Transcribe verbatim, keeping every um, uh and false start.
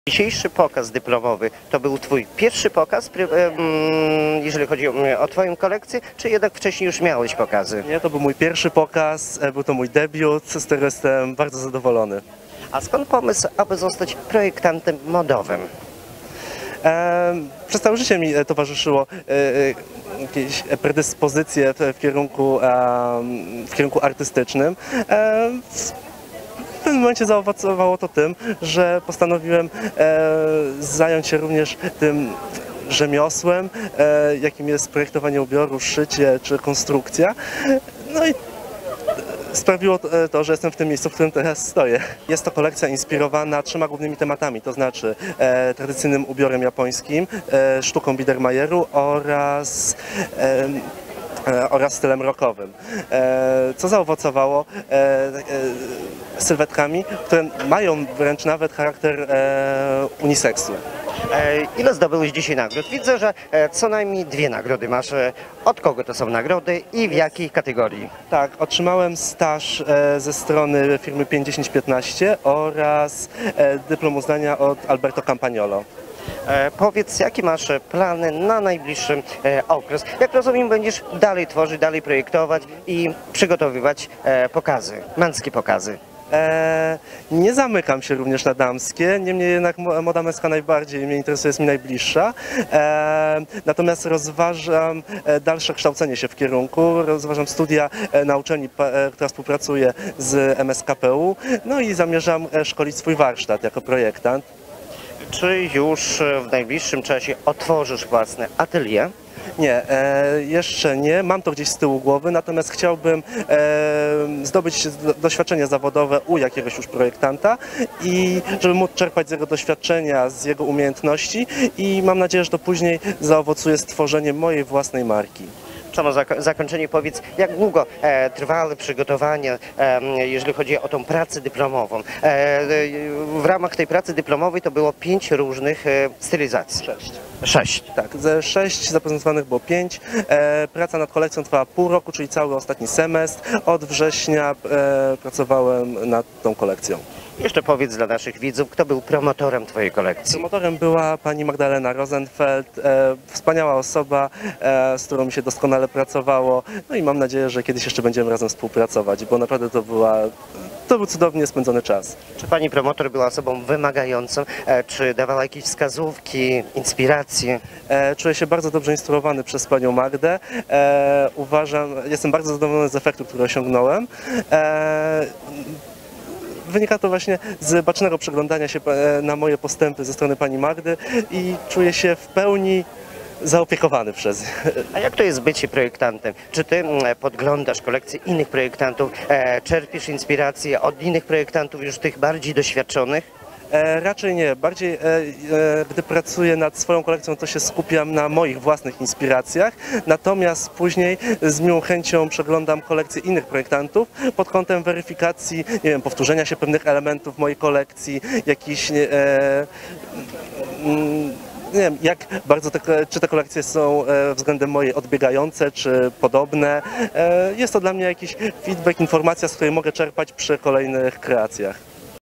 Dzisiejszy pokaz dyplomowy to był Twój pierwszy pokaz, jeżeli chodzi o Twoją kolekcję, czy jednak wcześniej już miałeś pokazy? Nie, to był mój pierwszy pokaz, był to mój debiut, z którego jestem bardzo zadowolony. A skąd pomysł, aby zostać projektantem modowym? E, przez całe życie mi towarzyszyło e, jakieś predyspozycje w, w, kierunku, e, w kierunku artystycznym. E, W pewnym momencie zaowocowało to tym, że postanowiłem e, zająć się również tym rzemiosłem, e, jakim jest projektowanie ubioru, szycie czy konstrukcja. No i sprawiło to, że jestem w tym miejscu, w którym teraz stoję. Jest to kolekcja inspirowana trzema głównymi tematami, to znaczy e, tradycyjnym ubiorem japońskim, e, sztuką Biedermajeru oraz e, oraz stylem rockowym, co zaowocowało sylwetkami, które mają wręcz nawet charakter uniseksu. Ile zdobyłeś dzisiaj nagród? Widzę, że co najmniej dwie nagrody masz. Od kogo to są nagrody i w jakiej kategorii? Tak, otrzymałem staż ze strony firmy pięć dziesięć piętnaście oraz dyplom uznania od Alberto Campagnolo. E, powiedz, jakie masz plany na najbliższy e, okres? Jak rozumiem, będziesz dalej tworzyć, dalej projektować i przygotowywać e, pokazy, męskie pokazy? E, nie zamykam się również na damskie, niemniej jednak moda męska najbardziej mnie interesuje, jest mi najbliższa. E, natomiast rozważam dalsze kształcenie się w kierunku, rozważam studia na uczelni, która współpracuje z M S K P U, no i zamierzam szkolić swój warsztat jako projektant. Czy już w najbliższym czasie otworzysz własne atelier? Nie, e, jeszcze nie. Mam to gdzieś z tyłu głowy, natomiast chciałbym e, zdobyć doświadczenie zawodowe u jakiegoś już projektanta i żeby móc czerpać z jego doświadczenia, z jego umiejętności i mam nadzieję, że to później zaowocuje stworzeniem mojej własnej marki. Na zakończenie powiedz, jak długo e, trwały przygotowania, e, jeżeli chodzi o tą pracę dyplomową? E, w ramach tej pracy dyplomowej to było pięć różnych e, stylizacji. Sześć. Sześć. Tak, ze sześć zaprezentowanych było pięć. E, praca nad kolekcją trwała pół roku, czyli cały ostatni semestr. Od września e, pracowałem nad tą kolekcją. Jeszcze powiedz dla naszych widzów, kto był promotorem Twojej kolekcji? Promotorem była pani Magdalena Rosenfeld, e, wspaniała osoba, e, z którą mi się doskonale pracowało. No i mam nadzieję, że kiedyś jeszcze będziemy razem współpracować, bo naprawdę to, była, to był cudownie spędzony czas. Czy pani promotor była osobą wymagającą? E, czy dawała jakieś wskazówki, inspiracje? E, czuję się bardzo dobrze instruowany przez panią Magdę. E, uważam, jestem bardzo zadowolony z efektu, który osiągnąłem. E, Wynika to właśnie z bacznego przeglądania się na moje postępy ze strony pani Magdy i czuję się w pełni zaopiekowany przez nią. A jak to jest bycie projektantem? Czy Ty podglądasz kolekcje innych projektantów, e, czerpisz inspiracje od innych projektantów już tych bardziej doświadczonych? E, raczej nie. Bardziej, e, e, gdy pracuję nad swoją kolekcją, to się skupiam na moich własnych inspiracjach, natomiast później z miłą chęcią przeglądam kolekcje innych projektantów pod kątem weryfikacji, nie wiem, powtórzenia się pewnych elementów mojej kolekcji, jakichś e, mm, nie wiem, jak bardzo te, czy te kolekcje są e, względem mojej odbiegające, czy podobne. E, jest to dla mnie jakiś feedback, informacja, z której mogę czerpać przy kolejnych kreacjach.